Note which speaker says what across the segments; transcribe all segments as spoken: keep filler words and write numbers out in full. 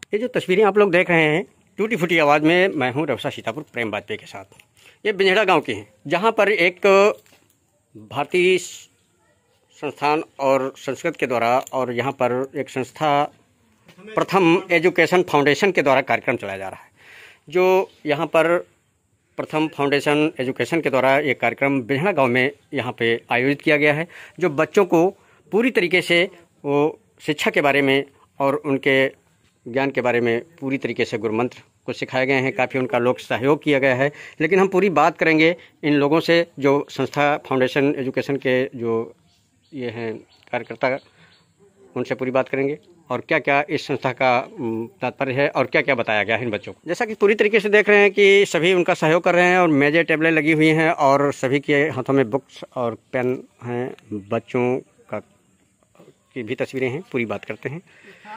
Speaker 1: ये जो तस्वीरें आप लोग देख रहे हैं, टूटी फूटी आवाज़ में मैं हूँ रवसा सीतापुर प्रेम वाजपेयी के साथ। ये बिंझड़ा गांव की हैं, जहाँ पर एक भारतीय संस्थान और संस्कृत के द्वारा और यहाँ पर एक संस्था प्रथम एजुकेशन फाउंडेशन के द्वारा कार्यक्रम चलाया जा रहा है। जो यहाँ पर प्रथम फाउंडेशन एजुकेशन के द्वारा ये कार्यक्रम बिंझड़ा गांव में यहाँ पे आयोजित किया गया है, जो बच्चों को पूरी तरीके से वो शिक्षा के बारे में और उनके ज्ञान के बारे में पूरी तरीके से गुरु मंत्र को सिखाए गए हैं। काफ़ी उनका लोक सहयोग किया गया है। लेकिन हम पूरी बात करेंगे इन लोगों से, जो संस्था फाउंडेशन एजुकेशन के जो ये हैं कार्यकर्ता, उनसे पूरी बात करेंगे और क्या क्या इस संस्था का तात्पर्य है और क्या क्या बताया गया है इन बच्चों को। जैसा कि पूरी तरीके से देख रहे हैं कि सभी उनका सहयोग कर रहे हैं और मेजें टेबलें लगी हुई हैं और सभी के हाथों में बुक्स और पेन हैं। बच्चों का की भी तस्वीरें हैं। पूरी बात करते हैं।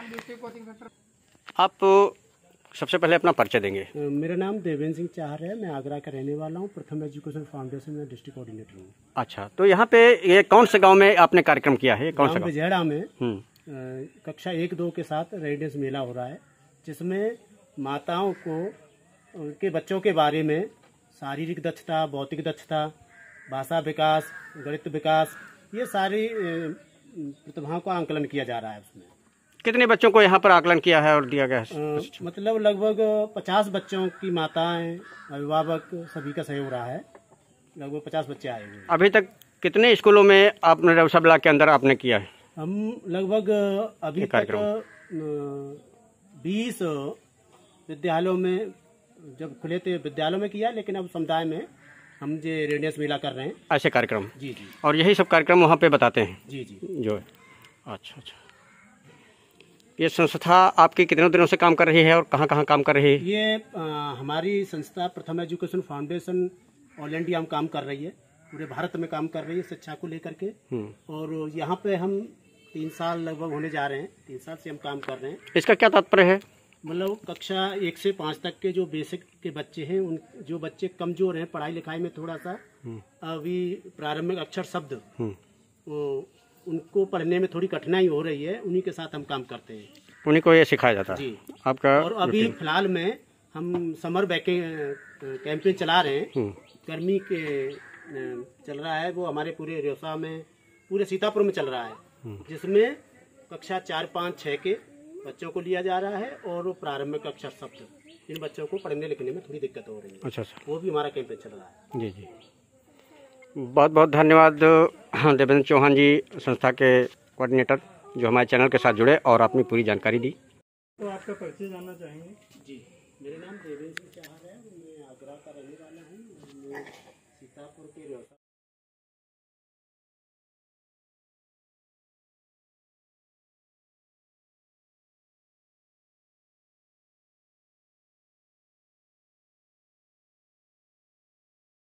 Speaker 1: आप सबसे पहले अपना परिचय देंगे।
Speaker 2: मेरा नाम देवेंद्र सिंह चाहर है, मैं आगरा का रहने वाला हूँ। प्रथम एजुकेशन फाउंडेशन में डिस्ट्रिक्ट कोऑर्डिनेटर हूँ।
Speaker 1: अच्छा, तो यहाँ पे ये कौन से गांव में आपने कार्यक्रम किया है? कौन सा गांव?
Speaker 2: बिझड़ा में कक्षा एक दो के साथ रेडियस मेला हो रहा है, जिसमें माताओं को उनके बच्चों के बारे में शारीरिक दक्षता, भौतिक दक्षता, भाषा विकास, गणित विकास, ये सारी प्रतिभाओं का आंकलन किया जा रहा है। उसमें
Speaker 1: कितने बच्चों को यहाँ पर आकलन किया है और दिया गया है?
Speaker 2: आ, मतलब लगभग पचास बच्चों की माताएं, अभिभावक सभी का सहयोग रहा है। लगभग पचास बच्चे आए हुए।
Speaker 1: अभी तक कितने स्कूलों में आपने रवसा ब्लॉक के अंदर आपने किया है?
Speaker 2: हम लगभग अभी तक बीस विद्यालयों में, जब खुले थे विद्यालयों में किया, लेकिन अब समुदाय में हम जो रेडियस मेला कर रहे हैं
Speaker 1: ऐसे कार्यक्रम।
Speaker 2: जी जी।
Speaker 1: और यही सब कार्यक्रम वहाँ पे बताते हैं?
Speaker 2: जी जी
Speaker 1: जो है। अच्छा अच्छा। ये संस्था आपकी कितने दिनों से काम कर रही है और कहाँ कहाँ काम कर रही है?
Speaker 2: ये आ, हमारी संस्था प्रथम एजुकेशन फाउंडेशन ऑल इंडिया में काम कर रही है, पूरे भारत में काम कर रही है शिक्षा को लेकर के। और यहाँ पे हम तीन साल लगभग होने जा रहे हैं। तीन साल से हम काम कर रहे हैं।
Speaker 1: इसका क्या तात्पर्य है?
Speaker 2: मतलब कक्षा एक से पाँच तक के जो बेसिक के बच्चे हैं, उन जो बच्चे कमजोर हैं पढ़ाई लिखाई में, थोड़ा सा अभी प्रारंभिक अक्षर शब्द उनको पढ़ने में थोड़ी कठिनाई हो रही है, उन्हीं के साथ हम काम करते हैं।
Speaker 1: उन्हीं को ये सिखाया जाता है
Speaker 2: जी
Speaker 1: आपका? और
Speaker 2: अभी फिलहाल में हम समर कैंपेन चला रहे हैं, गर्मी के चल रहा है, वो हमारे पूरे रेवसा में, पूरे सीतापुर में चल रहा है, जिसमें कक्षा चार पाँच छः के बच्चों को लिया जा रहा है और प्रारंभिक अक्षर शब्द इन बच्चों को पढ़ने लिखने में थोड़ी दिक्कत हो रही है।
Speaker 1: अच्छा अच्छा।
Speaker 2: वो भी हमारा कैंपेन चल रहा है।
Speaker 1: जी जी, बहुत बहुत धन्यवाद देवेंद्र चौहान जी, संस्था के कोऑर्डिनेटर, जो हमारे चैनल के साथ जुड़े और अपनी पूरी जानकारी दी।
Speaker 2: तो आपका परिचय जानना चाहेंगे? जी, मेरा नाम देवेंद्र सिंह चाहर है, मैं आगरा का रहने वाला हूँ। सीतापुर के